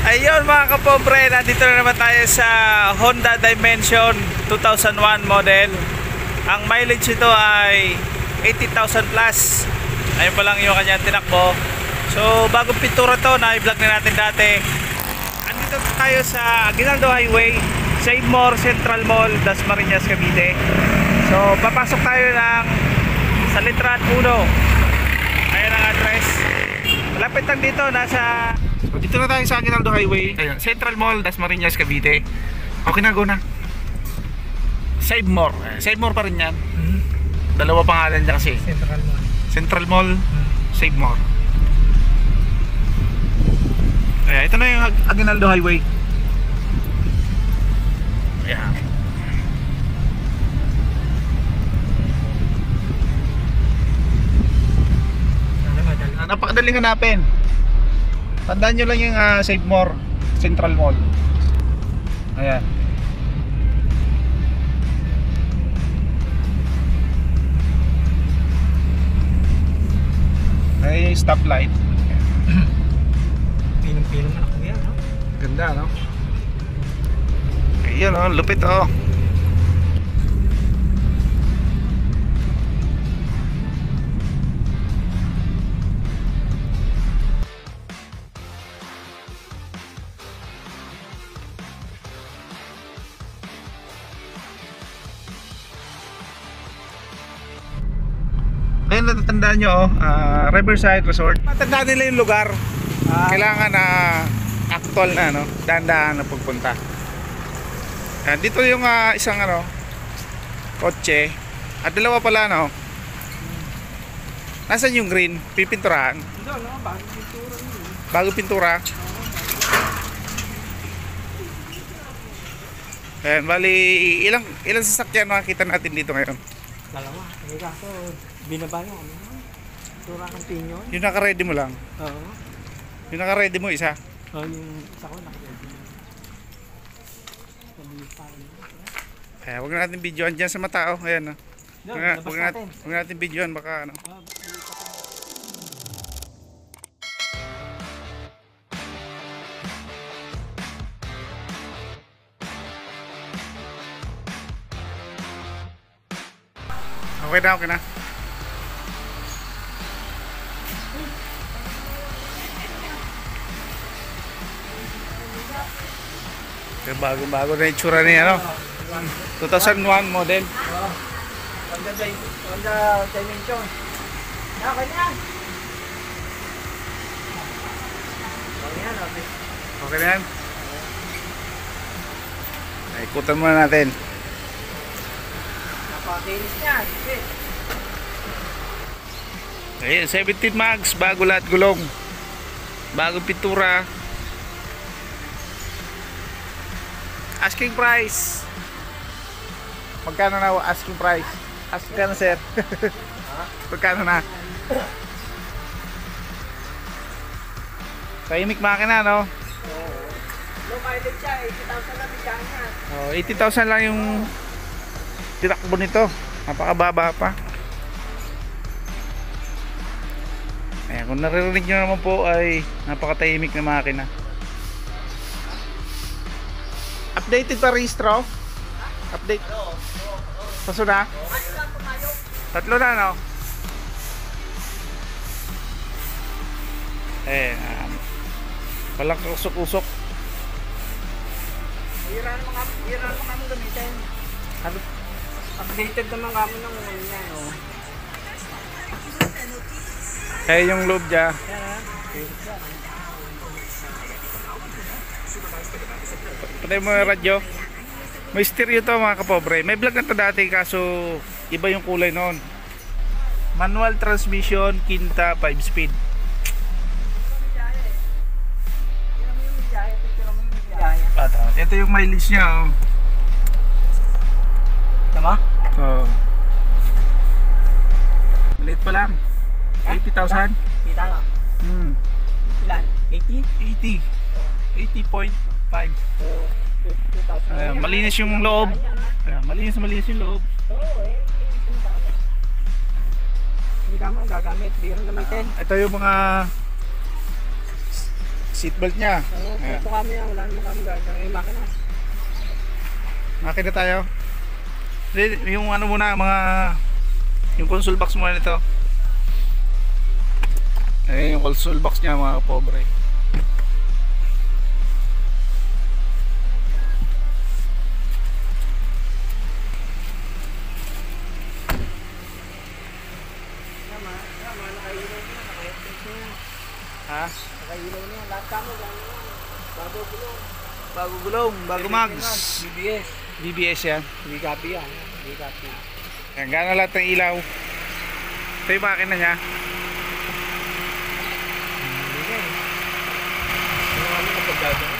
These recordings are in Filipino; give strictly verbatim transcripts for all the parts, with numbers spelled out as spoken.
Ayun mga kapobre, nandito na naman tayo sa Honda Dimension two thousand one model. Ang mileage nito ay eighty thousand plus. Ayun pa lang yung kanyang tinakbo. So bagong pintura to, na-vlog na natin dati. Andito tayo sa Aguinaldo Highway, Save More Central Mall, Dasmariñas, Cavite. So papasok tayo ng sa Letran uno. Ayan ang address. Malapit lang dito, nasa so, dito na tayo sa Aguinaldo Highway. Ayun, Central Mall, Dasmariñas, Cavite. Okay na, go na. Save More. Save More pa rin yan. Mm-hmm. Dalawa pangalan niya kasi. Central Mall. Central Mall, mm-hmm. Save More. Ayan, ito na yung Aguinaldo Highway. Ayan. Napakadaling hanapin. Tandaan nyo lang yung uh, Save More Central Mall. Ayan. Ay, stoplight. Pinong-pinong na ako yan, no? Ganda, no? Ayun, oh, lupit, oh. Ayun, natatandaan nyo, oh, uh, Riverside Resort. Matandaan nila yung lugar. Ah. Kailangan na uh, actual na, no? Dahan-dahan na pagpunta. Yan, dito yung uh, isang ano, kotse. At dalawa pala, no? Nasaan yung green? Pipinturahan? Hindi, no? Bago pintura yun. Bago pintura? Ayan, bali, ilang, ilang sasakyan makikita natin dito ngayon? Dalawa. Hindi kaso, binaba nyo kami. Tura kang pinyon. Yung naka-ready mo lang? Oo. Yung naka-ready mo isa? Oo, yung isa ko naka-ready mo. Kaya huwag na natin videoan dyan sa mata, oh. Ayan, oh. No, Huwag na, huwag na, huwag na natin videoan, baka ano. Oh, Okay na, okay na. Bago-bago na yung tsura niya, no? two thousand one model. oh. Honda Honda Dimension. Okay na yan. Okay yan, okay. Okay na yan? Ay, ikutan muna natin. Napakatinis niya. Ayun, seventeen mags, bago lahat gulong. Bagong pintura. Asking price. Magkano na asking price? Asking ka na, sir. Magkano na? Tahimik makina, no? Low mileage siya, eighty thousand lang bigyan niya. Oh, eighty thousand lang yung tinakbo nito. Napakababa pa. Ayan, kung naririnig nyo naman po ay napakatahimik na makina. Updated pa rehistro? Update? Paso na? Tatlo na, no? Eh, um, walang kusok-kusok. Hira naman kami, hira naman kami gamitin. Ano? Updated naman kami ng ano niya, oh. Kaya yung loob dyan. Patay mo yung radyo. May stereo to mga kapobre. May vlog na to dati kaso iba yung kulay noon. Manual transmission, Kinta, five speed. Ito yung mileage niya, oh. Tama? Oo. Maliit pa lang. eighty thousand. Kita lang. Hmm. Ilan? eighty? eighty. eighty point five. Ayan, malinis yung loob. Ayan, malinis malinis yung loob. Hindi ka mo gagamit, biro gamitin. Ito yung mga seatbelt niya. Oo, Ayan. ito kami yan. Wala naman kami gaya. Yung makina. Makina tayo. Hindi, yung ano muna, mga yung console box muna nito. Eh, yung console box niya mga pobre. Tama. Tama. Nakailaw niya. Naka-headset niya. Ha? Nakailaw niya. Lahat kami. Gano'n yan. Bago gulong. Bago gulong, bago mags. B B S. B B S yan. Hindi copy yan. Hindi copy. Yan, gana lahat ng ilaw. Ito yung makina niya. Hindi ka eh. Ano kami kapag gagawin?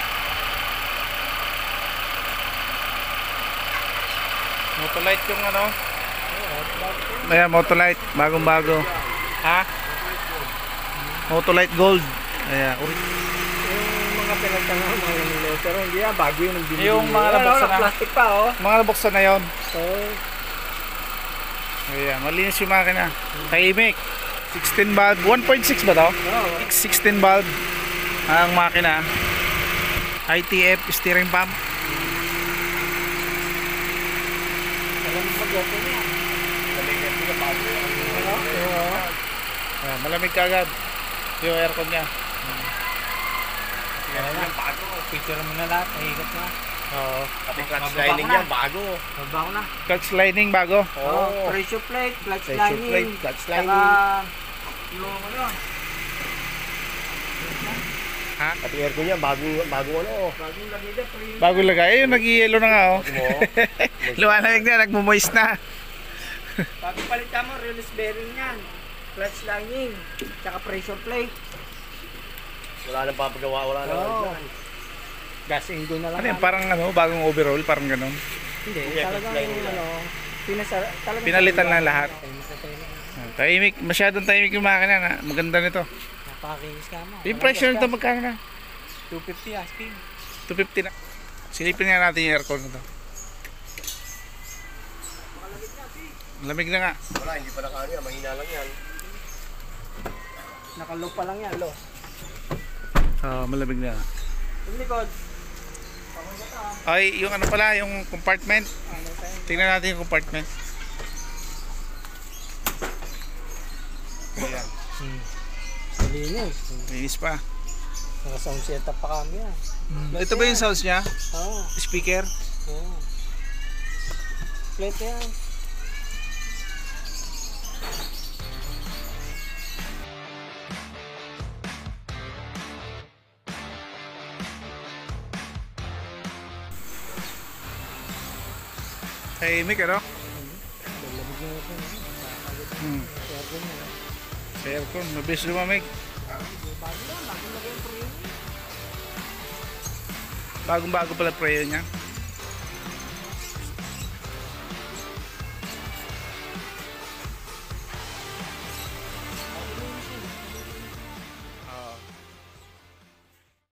Motolite yung ano. Oo. Bakit yun? Ayan, Motolite, bagong bago. Ha? Motolite Gold. Ayan. Yung mga pinagtanong mga nilo. Pero hindi yan. Bago yun ang binili. Yung mga nabuksan na. Plastic pa oh. Mga nabuksan na yon. So, Ayan, malinis yung makina. Tahimik. sixteen valve. one point six ba to? oo. sixteen valve ang makina. I T F steering pump. Alam mo mag-auto niya. Maligyan ko na bago yung Ano? Oo. Ayan, malamig kagad yung aircon niya. Ayan na. Bago. Picture mo na lahat. Nahigat na. Oo. pati clutch Mababa lining ko na. yan, bago. Magbago na. Clutch lining bago. Oo. Oo. Pressure plate. Clutch Pressure lining. plate, clutch Saka lining. yung ano. Ha? Pati aircon yan, bago, bago ano. Bagong lamida. Pre. Bago lagay. Ayun, nag-yellow na nga oh. Mo. Lumalamig na, nagmo-moist na. Bago palit ka mo. Release bearing yan. Clutch lining. Saka pressure plate. Wala nang papagawa, wala nang Oo. ano. Gas ingo na lang. Ano yun, parang ano, bagong overall, parang ganun. Hindi. Hindi, Talagang clutch lining lang. ano. Pinasa, talagang Pinalitan lang lahat. Pinalitan lang. Ah, Tahimik, masyadong tahimik yung makina na. Maganda nito. Napakakinis ka mo. Yung presyo nito magkano na? two fifty asking. two fifty na. Silipin nga natin yung aircon nito. Lamig na nga. Wala, hindi pa nakaano yan, mahina lang yan. Nakalow pa lang yan, lo. Ah, malamig na. Yung likod. Ay, yung ano pala, yung compartment. Ano tayo? Tingnan natin yung compartment. Ayan. Hmm. Linis. Linis pa. Naka-sound setup pa kami yan. Ito ba yung sounds niya? Oo. Speaker? Oo. Plate yan. Tahimik ano? Lamig na ito. Hmm. Aircon niya. Sa aircon, mabilis lumamig. Bago lang. Bago lagay yung pre. Bagong bago pala prayer niya.